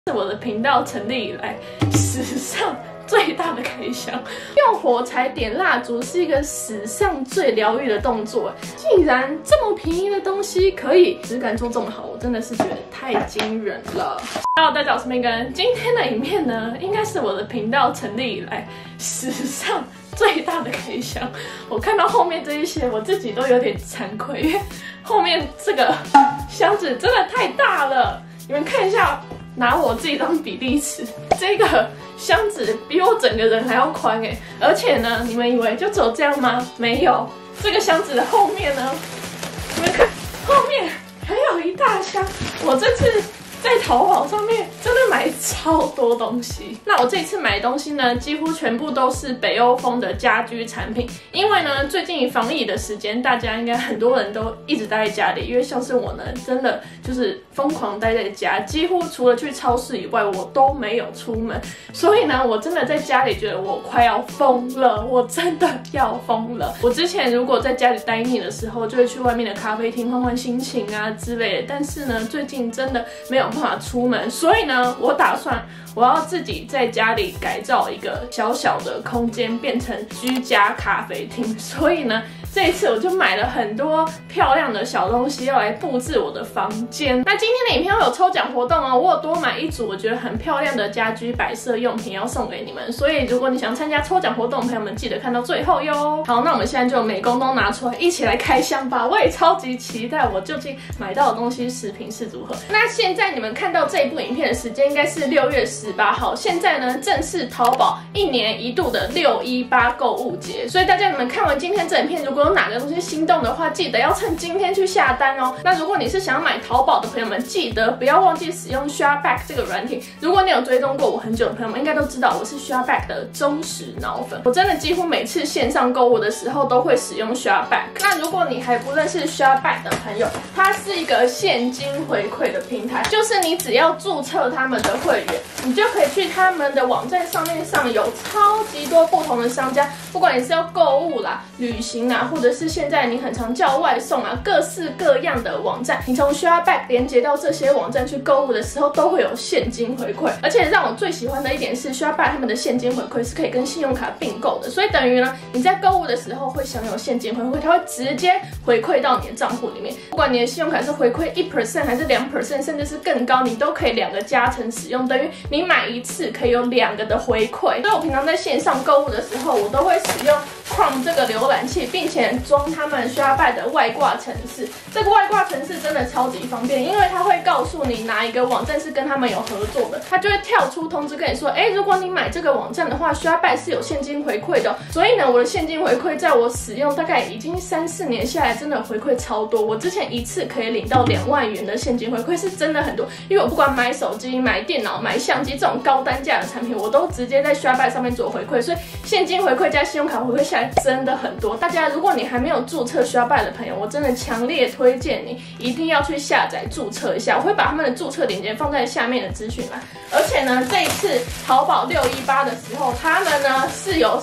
是我的频道成立以来史上最大的开箱。用火柴点蜡烛是一个史上最疗愈的动作，竟然这么便宜的东西可以质感做这么好，我真的是觉得太惊人了。Hello， 大家好，我是 Megan。今天的影片呢，应该是我的频道成立以来史上最大的开箱。我看到后面这一些，我自己都有点惭愧，因为后面这个箱子真的太大了。你们看一下。拿我自己当比例尺，这个箱子比我整个人还要宽哎！而且呢，你们以为就只有这样吗？没有，这个箱子的后面呢，你们看后面还有一大箱。我这次在淘宝上面真的买超多东西。那我这一次买的东西呢，几乎全部都是北欧风的家居产品。因为呢，最近防疫的时间，大家应该很多人都一直待在家里。因为像是我呢，真的就是疯狂待在家，几乎除了去超市以外，我都没有出门。所以呢，我真的在家里觉得我快要疯了，我真的要疯了。我之前如果在家里待腻的时候，就会去外面的咖啡厅换换心情啊之类的。但是呢，最近真的没有办法出门，所以呢，我打算我要自己在家里改造一个小小的空间，变成居家咖啡厅。所以呢，这一次我就买了很多漂亮的小东西要来布置我的房间。那今天的影片会有抽奖活动哦，我有多买一组我觉得很漂亮的家居摆设用品要送给你们，所以如果你想参加抽奖活动，朋友们记得看到最后哟。好，那我们现在就美工都拿出来，一起来开箱吧。我也超级期待我究竟买到的东西实品是如何。那现在你们看到这一部影片的时间应该是6月18号，现在呢正是淘宝1年一度的618购物节，所以大家你们看完今天这影片，如果有哪个东西心动的话，记得要趁今天去下单哦。那如果你是想要买淘宝的朋友们，记得不要忘记使用 ShopBack 这个软体。如果你有追踪过我很久的朋友们，应该都知道我是 ShopBack 的忠实脑粉，我真的几乎每次线上购物的时候都会使用 ShopBack。那如果你还不认识 ShopBack 的朋友，它是一个现金回馈的平台，就是你只要注册他们的会员，你就可以去他们的网站上面有超级多不同的商家，不管你是要购物啦、旅行啊，或者是现在你很常叫外送啊，各式各样的网站，你从 ShopBack 连接到这些网站去购物的时候，都会有现金回馈。而且让我最喜欢的一点是 ShopBack 他们的现金回馈是可以跟信用卡并购的，所以等于呢，你在购物的时候会享有现金回馈，它会直接回馈到你的账户里面。不管你的信用卡是回馈1% 还是2%，甚至是更高，你都可以2个加成使用，等于你买一次可以有2个的回馈。所以我平常在线上购物的时候，我都会使用 Chrome 这个浏览器，并且装他们 ShopBack 的外挂程式。这个外挂程式真的超级方便，因为它会告诉你哪一个网站是跟他们有合作的，它就会跳出通知跟你说，如果你买这个网站的话 ，ShopBack 是有现金回馈的。所以呢，我的现金回馈在我使用大概已经3、4年下来，真的回馈超多。我之前一次可以领到2万元的现金回馈，是真的很多。因为我不管买手机、买电脑、买相机这种高单价的产品，我都直接在 ShopBack 上面做回馈，所以现金回馈加信用卡回馈下来真的很多。大家如果你还没有注册 ShopBack 的朋友，我真的强烈推荐你一定要去下载注册一下，我会把他们的注册链接放在下面的资讯栏。而且呢，这一次淘宝618的时候，他们呢是有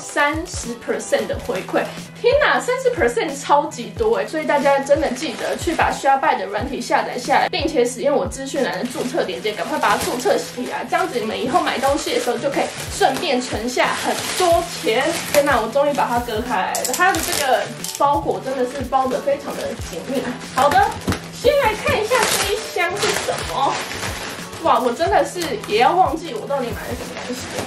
30% 的回馈。天哪，30% 超级多所以大家真的记得去把 ShopBack 的软体下载下来，并且使用我资讯栏的注册链接，赶快把它注册起来，这样子你们以后买东西的时候就可以顺便存下很多钱。天哪，我终于把它割开来了，它的这个包裹真的是包得非常的紧密。好的，先来看一下这一箱是什么。哇，我真的是也要忘记我到底买了什么东西了。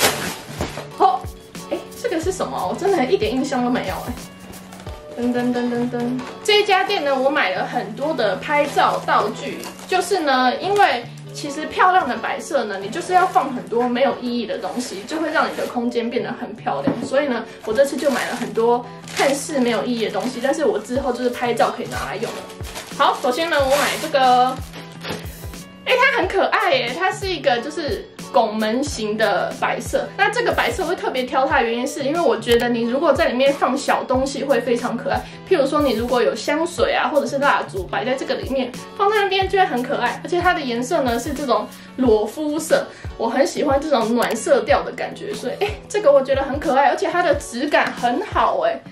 这个是什么？我真的一点印象都没有噔噔噔噔噔，这一家店呢，我买了很多的拍照道具，就是呢，因为其实漂亮的摆设呢，你就是要放很多没有意义的东西，就会让你的空间变得很漂亮。所以呢，我这次就买了很多看似没有意义的东西，但是我之后就是拍照可以拿来用的。好，首先呢，我买这个，它很可爱耶，它是一个就是拱门型的摆设。那这个摆设会特别挑它的原因是因为我觉得你如果在里面放小东西会非常可爱，譬如说你如果有香水啊或者是蜡烛摆在这个里面，放在那边就会很可爱。而且它的颜色呢是这种裸肤色，我很喜欢这种暖色调的感觉，所以这个我觉得很可爱，而且它的质感很好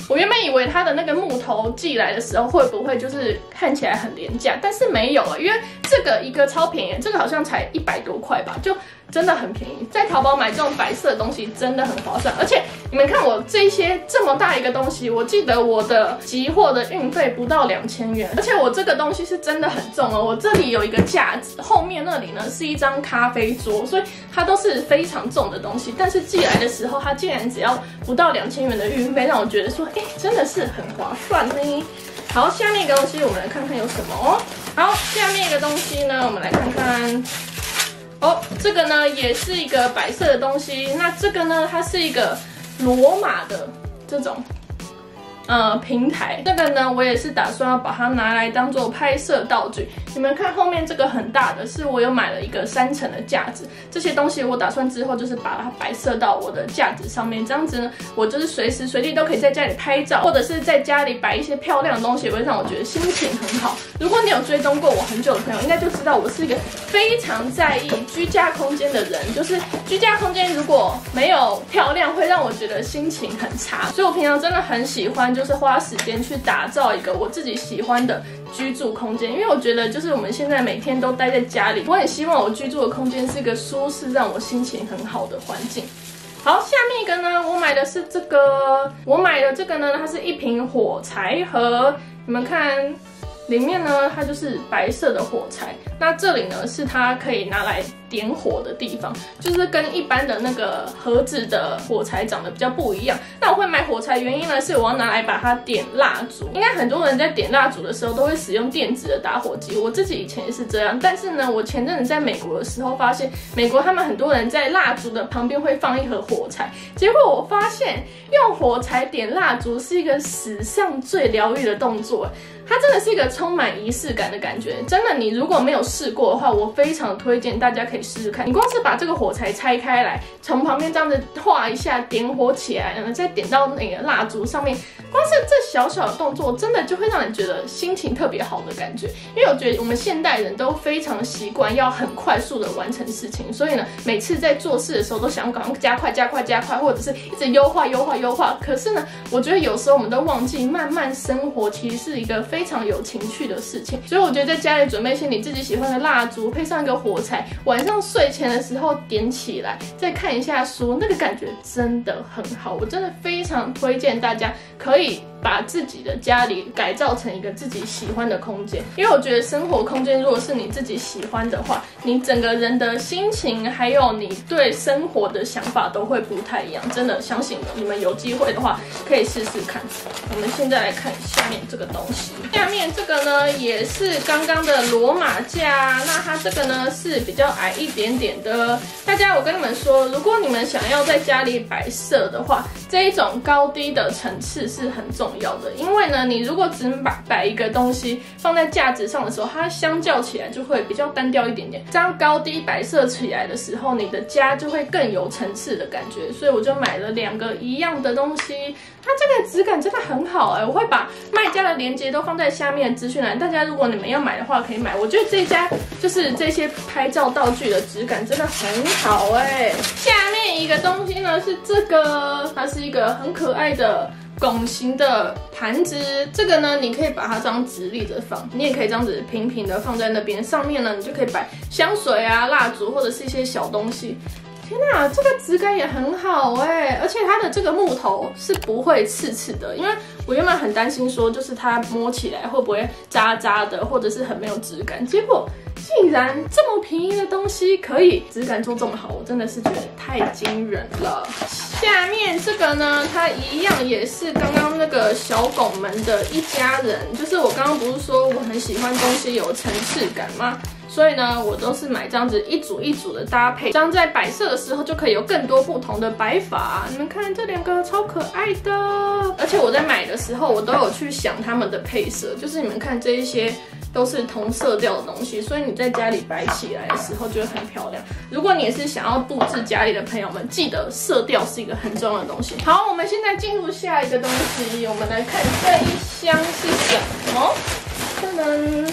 我原本以为它的那个木头寄来的时候会不会就是看起来很廉价，但是没有啊，因为这个一个超便宜，这个好像才100多块吧，就真的很便宜。在淘宝买这种白色的东西真的很划算，而且你们看我这些这么大一个东西，我记得我的集货的运费不到2000元，而且我这个东西是真的很重哦。我这里有一个架子，后面那里呢是一张咖啡桌，所以它都是非常重的东西。但是寄来的时候，它竟然只要不到2000元的运费，让我觉得说，真的是很划算呢。好，下面一个东西我们来看看有什么哦。好，下面一个东西呢，我们来看看。哦，这个呢也是一个白色的东西。那这个呢，它是一个罗马的这种平台。这个呢，我也是打算要把它拿来当做拍摄道具。你们看后面这个很大的，是我有买了一个3层的架子。这些东西我打算之后就是把它摆设到我的架子上面，这样子呢，我就是随时随地都可以在家里拍照，或者是在家里摆一些漂亮的东西，会让我觉得心情很好。如果你有追踪过我很久的朋友，应该就知道我是一个非常在意居家空间的人，就是居家空间如果没有漂亮，会让我觉得心情很差。所以我平常真的很喜欢，就是花时间去打造一个我自己喜欢的居住空间，因为我觉得就是我们现在每天都待在家里，我很希望我居住的空间是一个舒适，让我心情很好的环境。好，下面一个呢，我买的是这个，它是一瓶火柴盒，你们看。里面呢，它就是白色的火柴，那这里呢是它可以拿来点火的地方，就是跟一般的那个盒子的火柴长得比较不一样。那我会买火柴原因呢，是我要拿来把它点蜡烛。应该很多人在点蜡烛的时候都会使用电子的打火机，我自己以前也是这样。但是呢，我前阵子在美国的时候发现，美国他们很多人在蜡烛的旁边会放一盒火柴，结果我发现用火柴点蜡烛是一个史上最疗愈的动作。它真的是一个充满仪式感的感觉，真的，你如果没有试过的话，我非常推荐大家可以试试看。你光是把这个火柴拆开来，从旁边这样子画一下，点火起来，然后再点到那个蜡烛上面，光是这小小的动作，真的就会让人觉得心情特别好的感觉。因为我觉得我们现代人都非常习惯要很快速的完成事情，所以呢，每次在做事的时候都想要赶快加快，或者是一直优化。可是呢，我觉得有时候我们都忘记慢慢生活其实是一个非常有情趣的事情，所以我觉得在家里准备一些你自己喜欢的蜡烛，配上一个火柴，晚上睡前的时候点起来，再看一下书，那个感觉真的很好。我真的非常推荐大家可以把自己的家里改造成一个自己喜欢的空间，因为我觉得生活空间如果是你自己喜欢的话，你整个人的心情还有你对生活的想法都会不太一样。真的相信你们有机会的话可以试试看。我们现在来看下面这个东西，下面这个呢也是刚刚的罗马架，那它这个呢是比较矮一点点的。大家我跟你们说，如果你们想要在家里摆设的话，这一种高低的层次是很重要的，因为呢，你如果只摆一个东西放在架子上的时候，它相较起来就会比较单调一点点。这样高低摆设起来的时候，你的家就会更有层次的感觉。所以我就买了2个一样的东西，它这个质感真的很好我会把卖家的链接都放在下面的资讯栏，大家如果你们要买的话可以买。我觉得这家就是这些拍照道具的质感真的很好下面一个东西呢是这个，它是一个很可爱的拱形的盘子，这个呢，你可以把它这样直立着放，你也可以这样子平平的放在那边，上面呢，你就可以摆香水啊、蜡烛或者是一些小东西。天哪，这个质感也很好而且它的这个木头是不会刺刺的，因为我原本很担心说，就是它摸起来会不会渣渣的，或者是很没有质感，结果竟然这么便宜的东西可以质感做这么好，我真的是觉得太惊人了。下面这个呢，它一样也是刚刚那个小拱门的一家人，就是我刚刚不是说我很喜欢东西有层次感吗？所以呢，我都是买这样子一组一组的搭配，这样在摆设的时候就可以有更多不同的摆法。你们看这2个超可爱的，而且我在买的时候我都有去想他们的配色，就是你们看这一些都是同色调的东西，所以你在家里摆起来的时候就会很漂亮。如果你也是想要布置家里的朋友们，记得色调是一个很重要的东西。好，我们现在进入下一个东西，我们来看这一箱是什么。噔噔。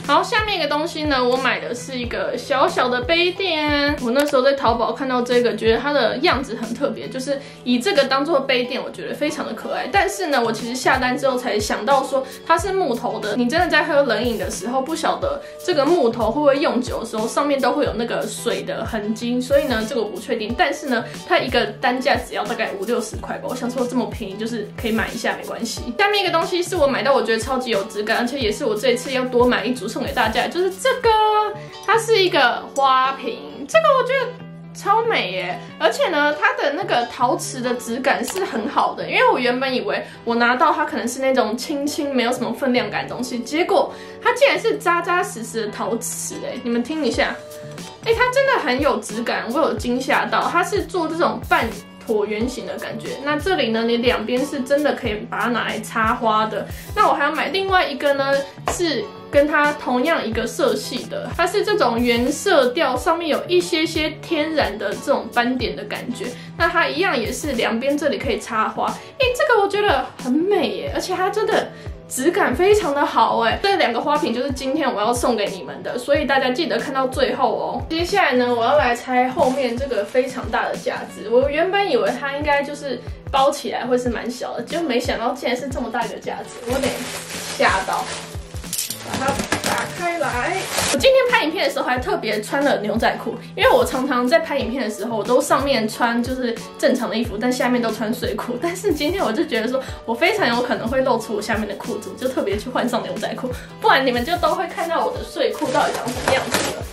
好，下面一个东西呢，我买的是一个小小的杯垫。我那时候在淘宝看到这个，觉得它的样子很特别，就是以这个当做杯垫，我觉得非常的可爱。但是呢，我其实下单之后才想到说它是木头的，你真的在喝冷饮的时候，不晓得这个木头会不会用久的时候，上面都会有那个水的痕迹，所以呢，这个我不确定。但是呢，它一个单价只要大概50-60块吧，我想说这么便宜，就是可以买一下没关系。下面一个东西是我买到我觉得超级有质感，而且也是我这一次要多买一组送给大家，就是这个，它是一个花瓶，这个我觉得超美耶！而且呢，它的那个陶瓷的质感是很好的，因为我原本以为我拿到它可能是那种轻轻没有什么分量感的东西，结果它竟然是扎扎实实的陶瓷哎！你们听一下，它真的很有质感，我有惊吓到，它是做这种半椭圆形的感觉。那这里呢，你两边是真的可以把它拿来插花的。那我还要买另外一个呢，是跟它同样一个色系的，它是这种原色调，上面有一些天然的这种斑点的感觉。那它一样也是两边这里可以插花，这个我觉得很美耶，而且它真的质感非常的好哎。这两个花瓶就是今天我要送给你们的，所以大家记得看到最后哦。接下来呢，我要来拆后面这个非常大的架子。我原本以为它应该就是包起来会是蛮小的，就没想到竟然是这么大一个架子，我有点吓到。把它打开来。我今天拍影片的时候还特别穿了牛仔裤，因为我常常在拍影片的时候，我都上面穿就是正常的衣服，但下面都穿睡裤。但是今天我就觉得说，我非常有可能会露出我下面的裤子，就特别去换上牛仔裤，不然你们就都会看到我的睡裤到底长什么样子了。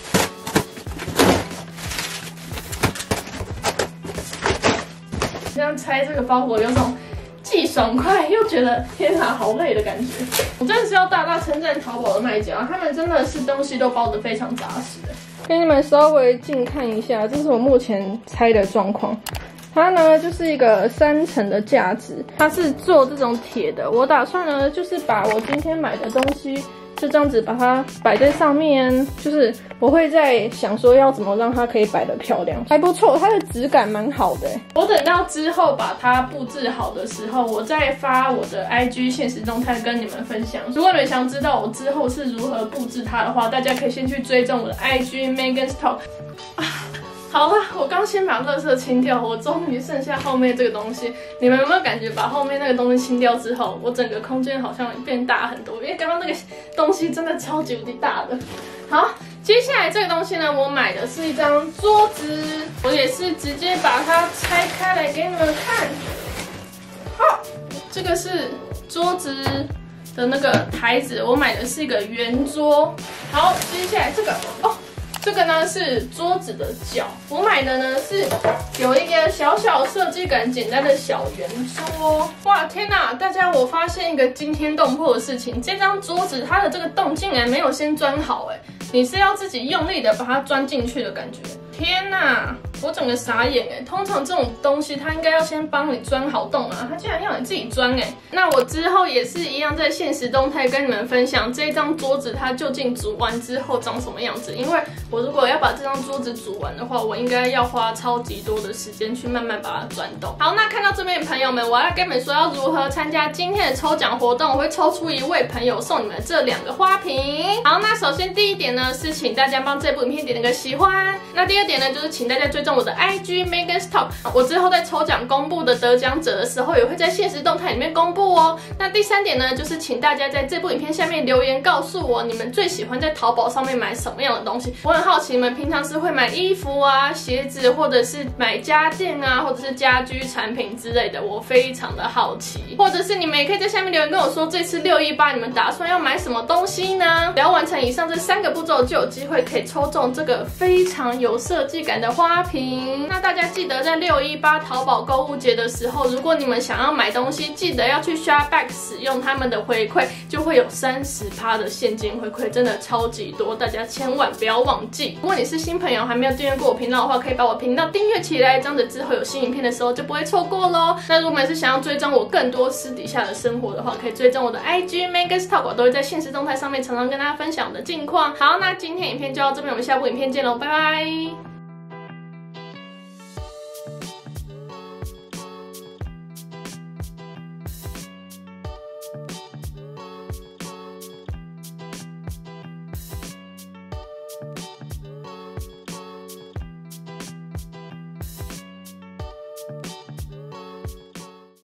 这样拆这个包裹有种既爽快又觉得天哪好累的感觉。我真的是要大大称赞淘宝的卖家，他们真的是东西都包得非常扎实。给你们稍微近看一下，这是我目前拆的状况。它呢就是一个3层的架子，它是做这种铁的。我打算呢就是把我今天买的东西就这样子把它摆在上面，就是我会在想说要怎么让它可以摆得漂亮，还不错，它的质感蛮好的。我等到之后把它布置好的时候，我再发我的 IG 限时动态跟你们分享。如果你们想知道我之后是如何布置它的话，大家可以先去追踪我的 IG Megan's Talk。好了，我刚先把垃圾清掉，我终于剩下后面这个东西。你们有没有感觉把后面那个东西清掉之后，我整个空间好像变大很多？因为刚刚那个东西真的超级无敌大的。好，接下来这个东西呢，我买的是一张桌子，我也是直接把它拆开来给你们看。好，这个是桌子的那个台子，我买的是一个圆桌。好，接下来这个这个呢是桌子的脚，我买的呢是有一个小小设计感简单的小圆桌。哇，天哪！大家，我发现一个惊天动魄的事情，这张桌子它的这个洞竟然没有先钻好，你是要自己用力的把它钻进去的感觉。天哪！我整个傻眼通常这种东西它应该要先帮你钻好洞啊，它竟然要你自己钻那我之后也是一样在限时动态跟你们分享这张桌子它究竟煮完之后长什么样子，因为我如果要把这张桌子煮完的话，我应该要花超级多的时间去慢慢把它钻洞。好，那看到这边的朋友们，我要跟你们说要如何参加今天的抽奖活动，我会抽出一位朋友送你们这2个花瓶。好，那首先第一点呢是请大家帮这部影片点个喜欢，那第二点呢就是请大家追踪我的 IG Megan's Talk， 我之后在抽奖公布的得奖者的时候，也会在限时动态里面公布哦。那第3点呢，就是请大家在这部影片下面留言告诉我，你们最喜欢在淘宝上面买什么样的东西。我很好奇你们平常是会买衣服啊、鞋子，或者是买家电啊，或者是家居产品之类的，我非常的好奇。或者是你们也可以在下面留言跟我说，这次618你们打算要买什么东西呢？只要完成以上这3个步骤，就有机会可以抽中这个非常有设计感的花瓶。那大家记得在618淘宝购物节的时候，如果你们想要买东西，记得要去 Shopback 使用他们的回馈，就会有30%的现金回馈，真的超级多，大家千万不要忘记。如果你是新朋友还没有订阅过我频道的话，可以把我频道订阅起来，这样子之后有新影片的时候就不会错过咯。那如果你是想要追踪我更多私底下的生活的话，可以追踪我的 IG Megan's Talk， 我都会在限时动态上面常常跟大家分享我的近况。好，那今天影片就到这边，我们下部影片见喽，拜拜。